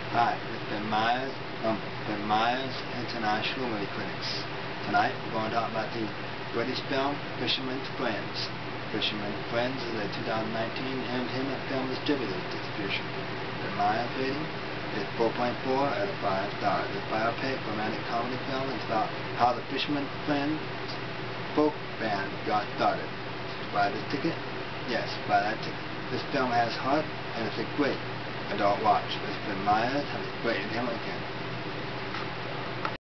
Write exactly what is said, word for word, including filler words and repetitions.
Hi, it's Ben Myers from Ben Myers International Movie Critics. Tonight we're going to talk about the British film Fisherman's Friends. Fisherman's Friends is a two thousand nineteen entertainment film distributed distribution. Ben Myers rating is four point four out of five stars. This biopic romantic comedy film is about how the Fisherman's Friends folk band got started. Buy this ticket? Yes, buy that ticket. This film has heart and it's a great adult watch. It's Ben Myers. Have a great entertainment weekend.